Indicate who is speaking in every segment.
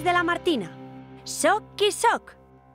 Speaker 1: de la Martina. Soc qui soc.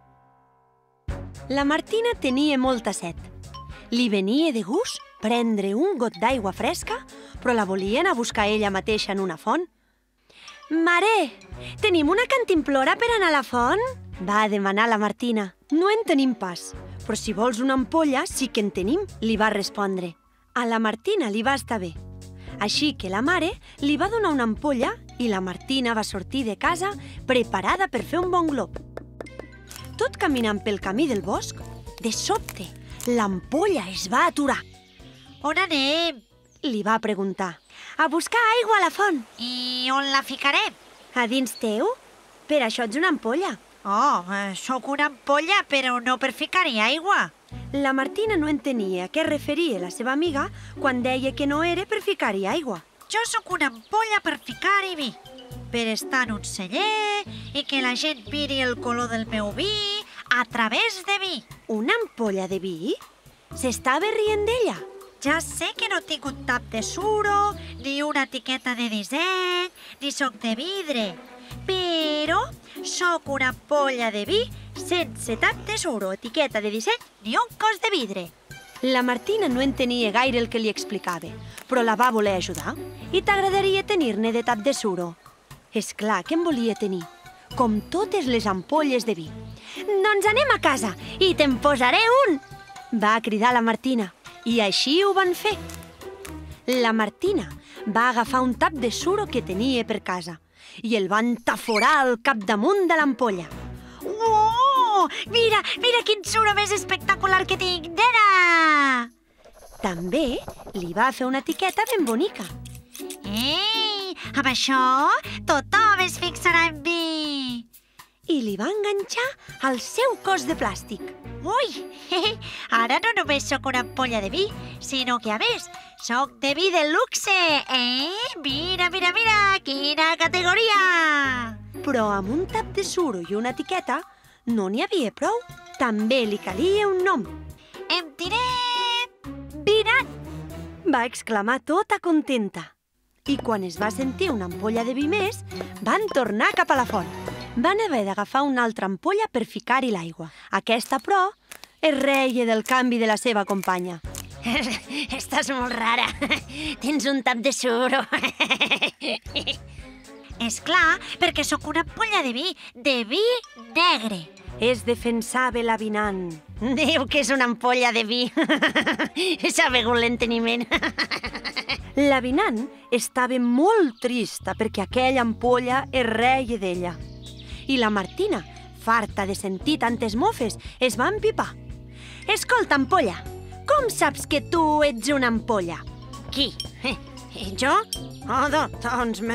Speaker 1: La Martina tenia molta set. Li venia de gust prendre un got d'aigua fresca, però la volia anar a buscar ella mateixa en una font. «Mare, tenim una cantimplora per anar a la font?» va demanar la Martina. «No en tenim pas, però si vols una ampolla sí que en tenim», li va respondre. A la Martina li va estar bé. Així que la mare li va donar una ampolla i la Martina va sortir de casa preparada per fer un bon glob. Tot caminant pel camí del bosc, de sobte, l'ampolla es va aturar.
Speaker 2: On anem?
Speaker 1: Li va preguntar. A buscar aigua a la font.
Speaker 2: I on la ficarem?
Speaker 1: A dins teu? Per això ets una ampolla.
Speaker 2: Oh, sóc una ampolla, però no per ficar-hi aigua.
Speaker 1: La Martina no entenia a què referia la seva amiga quan deia que no era per ficar-hi aigua.
Speaker 2: Jo sóc una ampolla per ficar-hi vi, per estar en un celler i que la gent miri el color del meu vi a través de vi.
Speaker 1: Una ampolla de vi? S'estava rient d'ella.
Speaker 2: Ja sé que no tinc un tap de suro, ni una etiqueta de disseny, ni sóc de vidre, però sóc una ampolla de vi sense tap de suro, etiqueta de disseny, ni un cos de vidre.
Speaker 1: La Martina no entenia gaire el que li explicava, però la va voler ajudar. I t'agradaria tenir-ne de tap de suro? És clar que en volia tenir, com totes les ampolles de vi. «Doncs anem a casa i te'n posaré un!» va cridar la Martina. I així ho van fer. La Martina va agafar un tap de suro que tenia per casa i el va entaforar al capdamunt de l'ampolla.
Speaker 2: Oh! Mira quin suro més espectacular que tinc, nena!
Speaker 1: També li va fer una etiqueta ben bonica.
Speaker 2: Ei, amb això tothom es fixarà en mi!
Speaker 1: I li va enganxar al seu cos de plàstic.
Speaker 2: Ui, ara no només sóc una ampolla de vi, sinó que, a més, sóc de vi de luxe, Mira, quina categoria!
Speaker 1: Però amb un tap de suro i una etiqueta no n'hi havia prou. També li calia un nom.
Speaker 2: Em diré... Vinat!
Speaker 1: Va exclamar tota contenta. I quan es va sentir una ampolla de vi més, van tornar cap a la font. Van haver d'agafar una altra ampolla per ficar-hi l'aigua. Aquesta, però, es reia del canvi de la seva companya.
Speaker 2: Estàs molt rara. Tens un tap de suro. És clar, perquè sóc una ampolla de vi negre.
Speaker 1: Es defensava l'avinant.
Speaker 2: Diu que és una ampolla de vi. S'ha begut l'enteniment.
Speaker 1: L'avinant estava molt trista perquè aquella ampolla es reia d'ella. I la Martina, farta de sentir tantes mofes, es va empipar. «Escolta, ampolla, com saps que tu ets una ampolla?»
Speaker 2: Qui? Jo? Oh, doncs...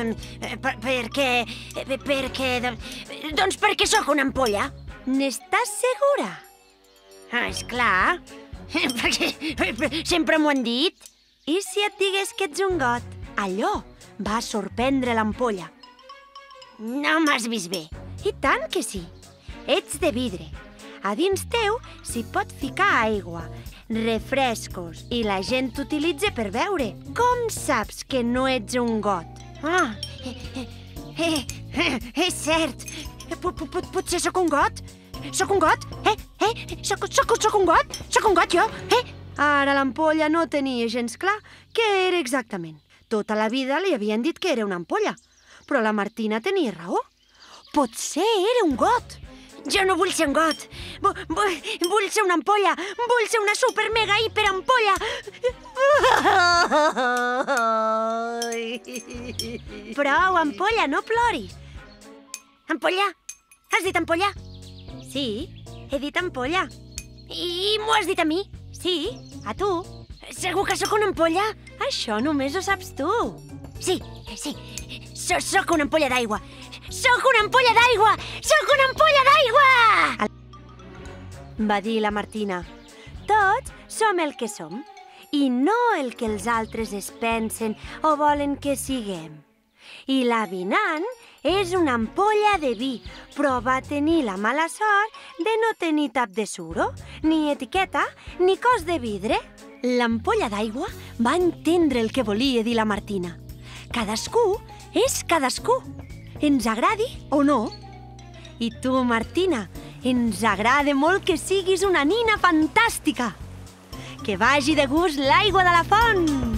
Speaker 2: Doncs perquè sóc una ampolla.
Speaker 1: N'estàs segura?
Speaker 2: És clar. Perquè sempre m'ho han dit.
Speaker 1: I si et digués que ets un got? Allò va sorprendre l'ampolla.
Speaker 2: No m'has vist bé.
Speaker 1: I tant que sí. Ets de vidre. A dins teu s'hi pot ficar aigua, refrescos, i la gent t'utilitza per beure. Com saps que no ets un got?
Speaker 2: Ah, és cert. Potser sóc un got? Sóc un got? Sóc un got? Sóc un got, jo?
Speaker 1: Ara l'ampolla no tenia gens clar què era exactament. Tota la vida li havien dit que era una ampolla, però la Martina tenia raó. Potser era un got.
Speaker 2: Jo no vull ser un got. Vull ser una ampolla. Vull ser una super mega hiper ampolla.
Speaker 1: Prou, ampolla, no ploris.
Speaker 2: Ampolla? Has dit ampolla?
Speaker 1: Sí, he dit ampolla.
Speaker 2: I m'ho has dit a mi?
Speaker 1: Sí, a tu.
Speaker 2: Segur que sóc una ampolla?
Speaker 1: Això només ho saps tu.
Speaker 2: Sí. Sóc una ampolla d'aigua. Sóc una ampolla d'aigua! Sóc una ampolla d'aigua!
Speaker 1: Va dir la Martina. Tots som el que som, i no el que els altres es pensen o volen que siguem. I l'avinant és una ampolla de vi, però va tenir la mala sort de no tenir tap de suro, ni etiqueta, ni cos de vidre. L'ampolla d'aigua va entendre el que volia dir la Martina. Cadascú és cadascú. Ens agradi o no, I tu, Martina, ens agrada molt que siguis una nina fantàstica. Que vagi de gust l'aigua de la font!